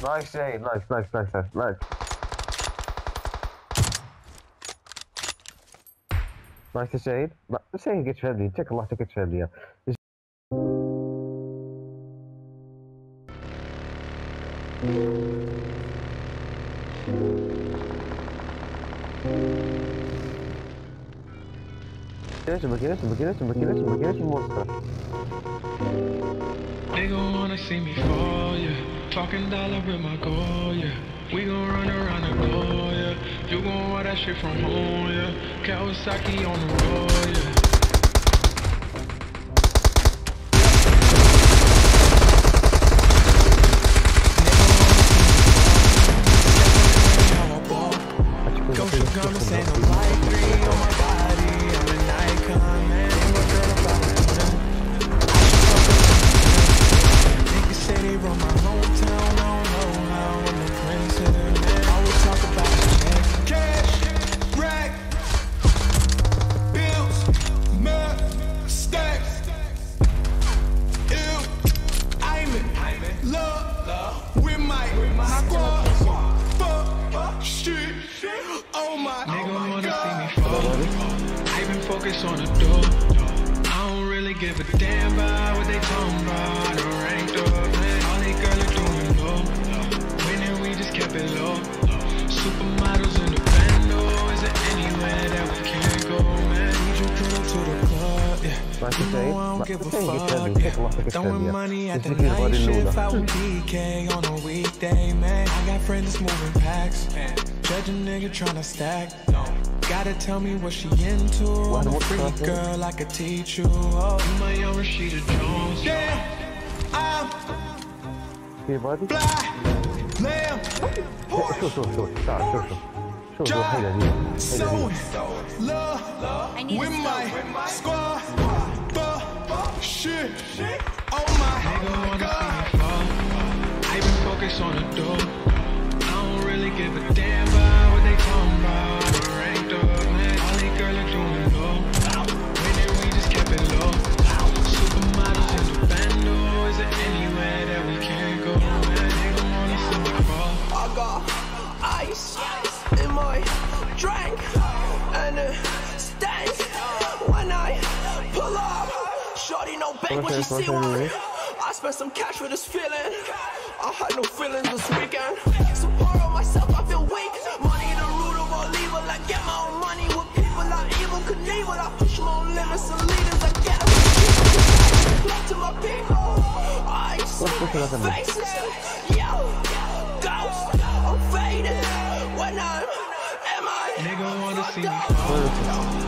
Nice, Jay. Nice. Nice Shade. Shade gets ready. Check a lot to get ready. Bakıyorsun monster. They gon' wanna see me fall, yeah. Talking dollar with my goal, yeah. We gon' run around the globe, yeah. You gon' want that shit from home, yeah. Kawasaki on the road, yeah. Focus on the door. I don't really give a damn about what they talking about. The ranked up, man. All they girls are doing low. Winning, we just kept it low. Supermodels in the bando. Is there anywhere that we can't go, man? Need you to the club, yeah. You know I don't give a fuck, yeah. Throwing money at the night shift out with DK on a weekday, man. I got friends that's moving packs. Judge a nigga tryna stack. Gotta tell me what she into. I'm a freak girl, I could teach you. Oh, you my young Rashida Jones. Yeah, I'm fly, lamb, Porsche, so love with my squad, shit. Oh my God. I been focused on the door. I don't really give a damn about what they talking about. Drink and it stank when I pull up. Shorty no bank when she see one. I spent some cash for this feeling. I had no feelings this weekend. So poor on myself, I feel weak. Money the root of all evil. I get my own money with people like evil Knievel. I push my own limits and leaders. I get them. Love to my people. I see faces. Yo, ghost. I'm faded when I'm. Nigga wanna see me fall.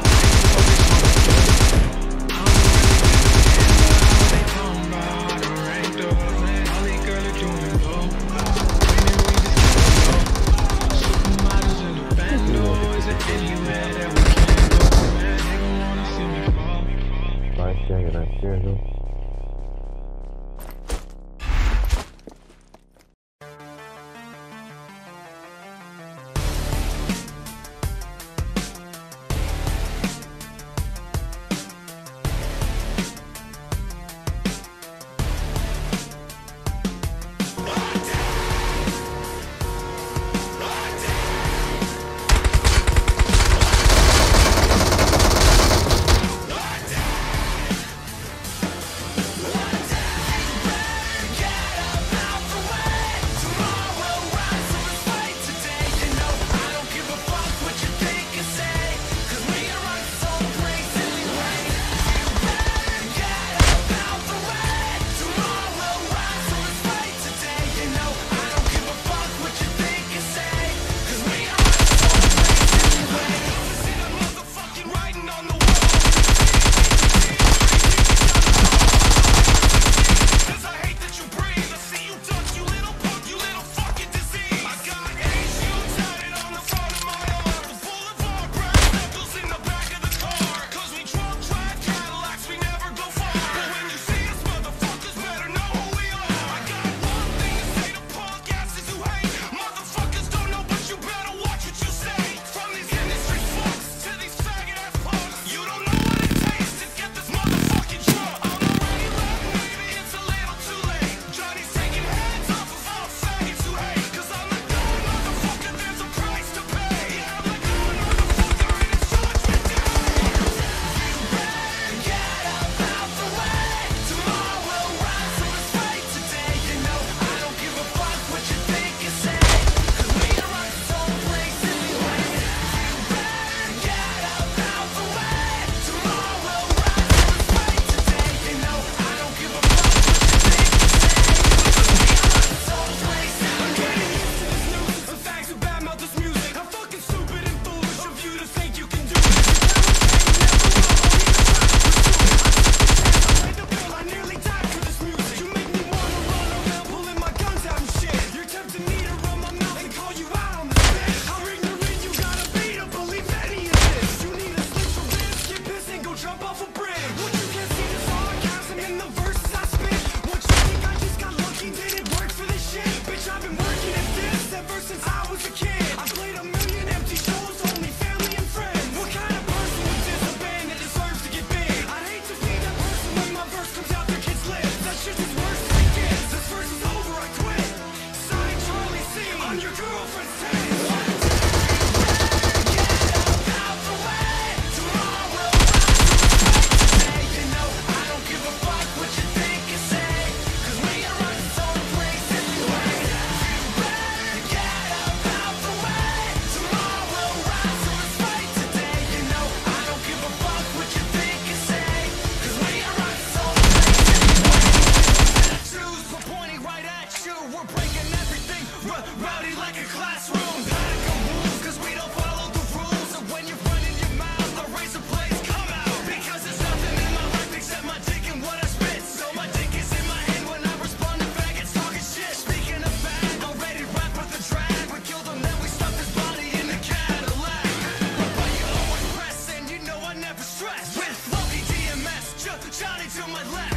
never stress. With Loki DMS, Johnny to my left.